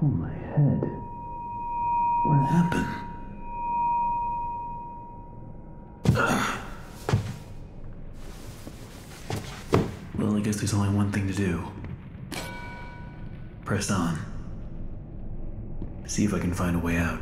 Oh, my head. What happened? Well, I guess there's only one thing to do. Press on. See if I can find a way out.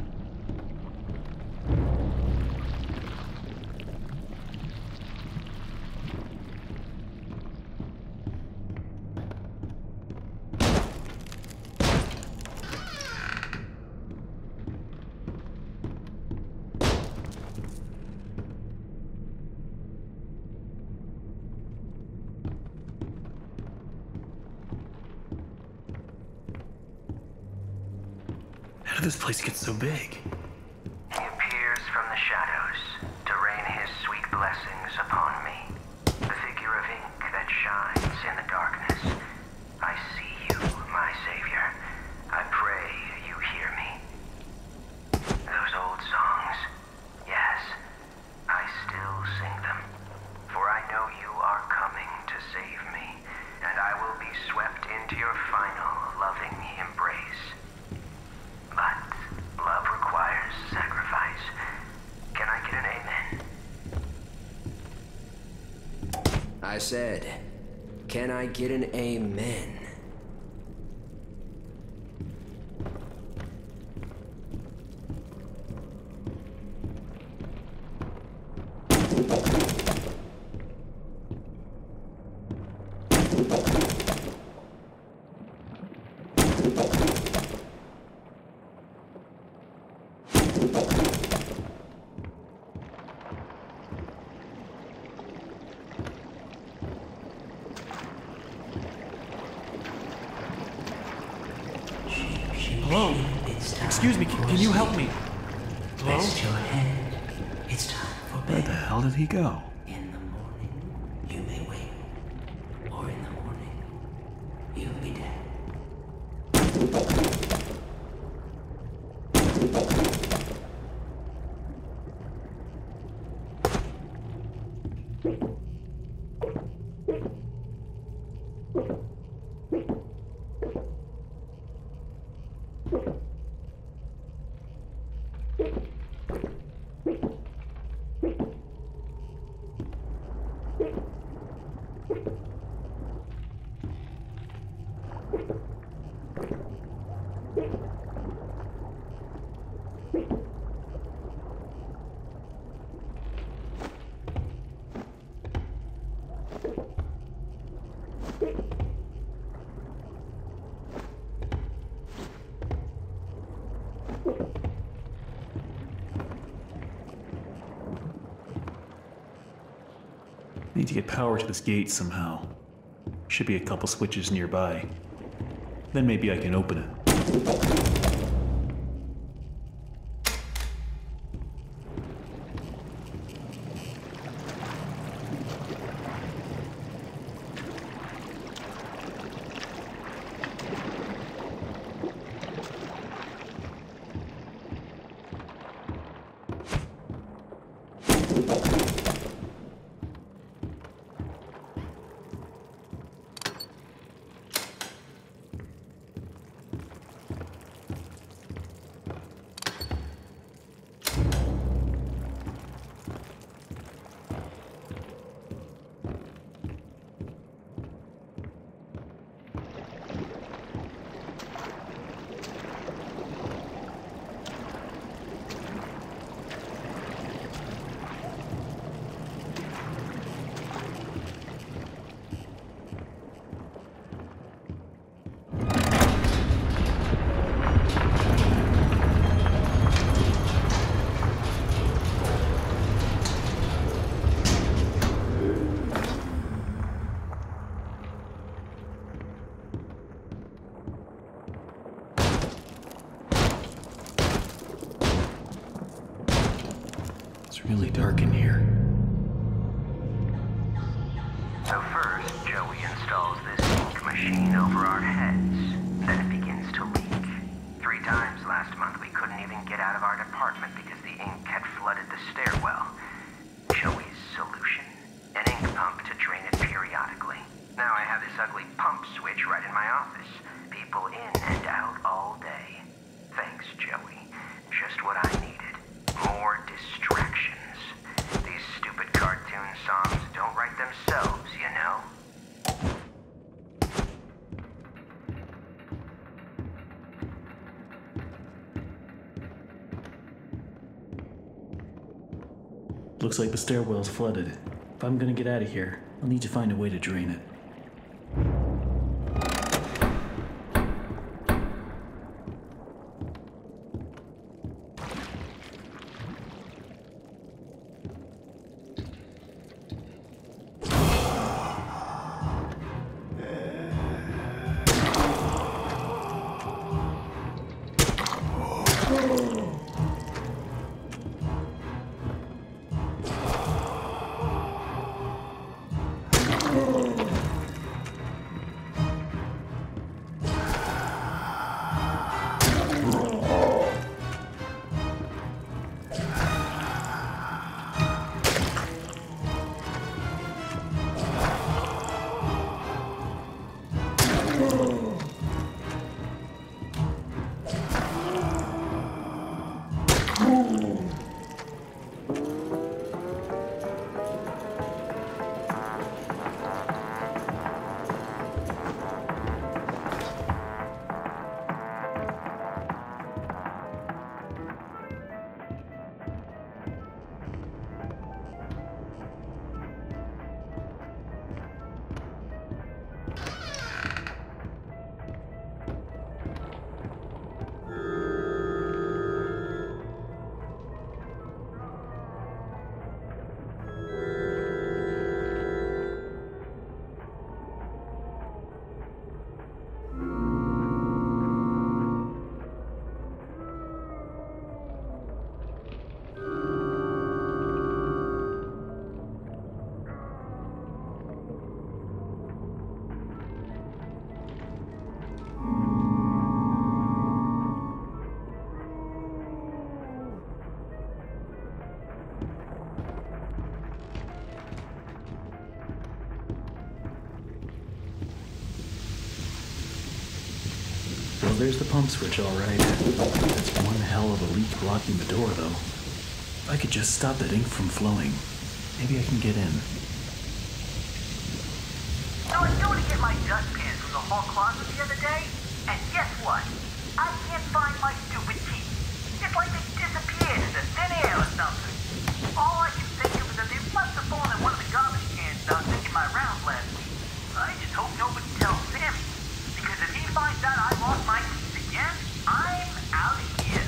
How did this place get so big? He appears from the shadows to rain his sweet blessings upon me. The figure of ink that shines in the darkness. I see you, my savior. I pray you hear me. Those old songs, yes, I still sing them. For I know you are coming to save me, and I will be swept into your final loving embrace. But love requires sacrifice. Can I get an amen? I said, can I get an amen? Hello? Excuse me, can you help me? Hello? Rest your head. It's time for Where the bed. hell did he go? In the morning, you may wake. Or in the morning, you'll be dead. Need to get power to this gate somehow. Should be a couple switches nearby. Then maybe I can open it. It's really dark in here. So first, Joey installs this ink machine over our heads. Then it begins to leak. 3 times last month we couldn't even get out of our department because the ink had flooded the stairwell. Joey's solution? An ink pump to drain it periodically. Now I have this ugly pump switch right in my office. People in and out all Joey. Just what I needed. More distractions. These stupid cartoon songs don't write themselves, you know? Looks like the stairwell's flooded. If I'm gonna get out of here, I'll need to find a way to drain it. Well, there's the pump switch, all right. That's one hell of a leak blocking the door, though. If I could just stop that ink from flowing, maybe I can get in. So I was going to get my dustpan from the hall closet the other day, and guess what? I can't find my stupid key. It's like they disappeared into thin air or something. All I can think of is that they must have fallen in one of the garbage cans I was taking my rounds last week. I just hope nobody tells Sammy, because if he finds out I lost my keys again, I'm out of here.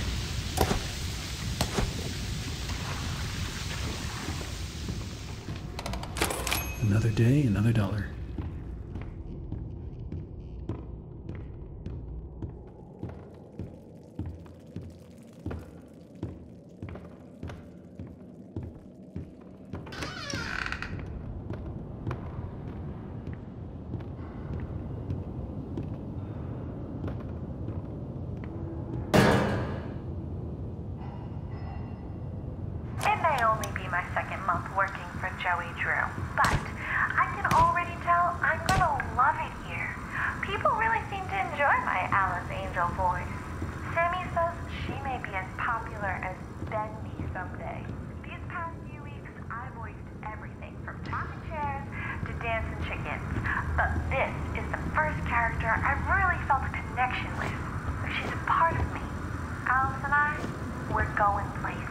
Another day, another dollar. It may only be my second month working for Joey Drew, but I can already tell I'm gonna love it here. People really seem to enjoy my Alice Angel voice. Sammy says she may be as popular as Bendy someday. These past few weeks, I voiced everything from talking chairs to dancing chickens, but this is the first character I've really felt a connection with. She's a part of me. Alice and I, we're going places.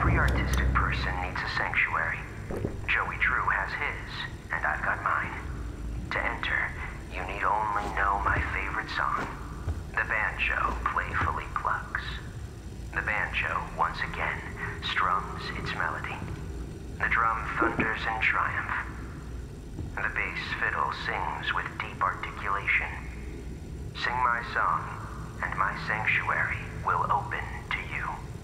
Every artistic person needs a sanctuary. Joey Drew has his, and I've got mine. To enter, you need only know my favorite song. The banjo playfully plucks. The banjo, once again, strums its melody. The drum thunders in triumph. The bass fiddle sings with deep articulation. Sing my song, and my sanctuary will open to you.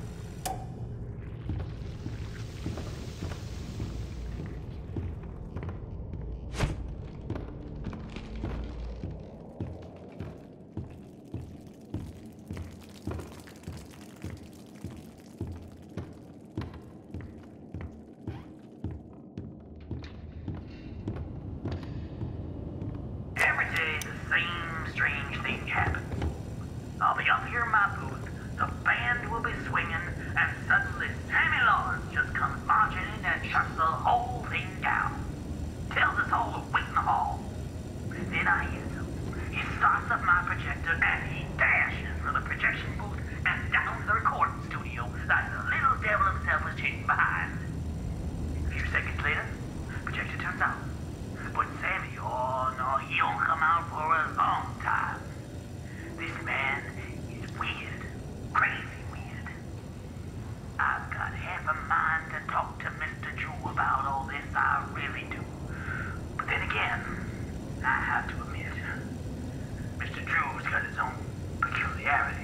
Every day the same strange thing happens. I'll be up here in my booth, the band will be swinging, and suddenly Sammy Lawrence just comes marching in and shuts the whole thing down. Tells us all to wait in the hall. Then I hear him. He starts up my projector and he dashes for the projection booth and down to the recording studio like the little devil himself was chasing behind. A few seconds later, projector turns out. But Sammy, oh no, he don't come out for a long time. This man is weird, crazy weird. I've got half a mind to talk to Mr. Drew about all this, I really do. But then again, I have to admit, Mr. Drew's got his own peculiarities.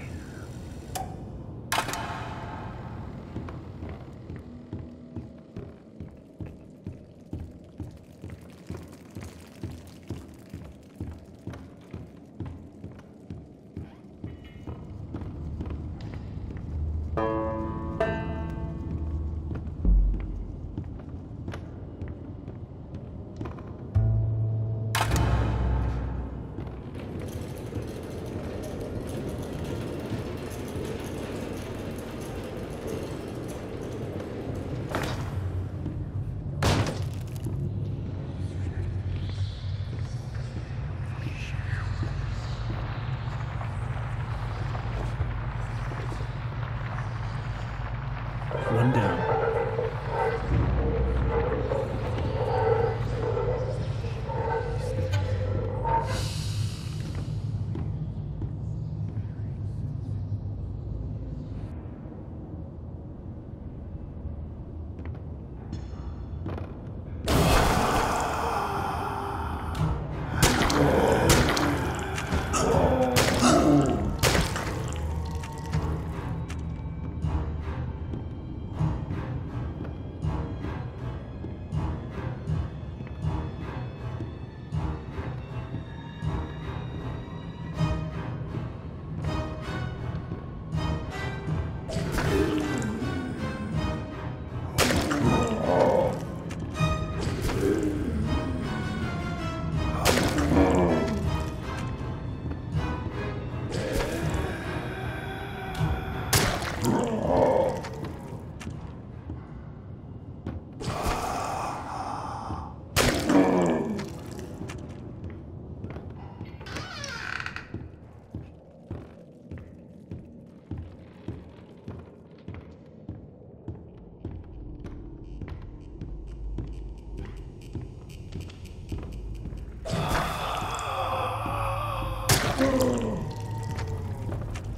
One down.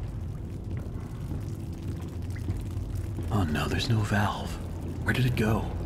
Oh no, there's no valve. Where did it go?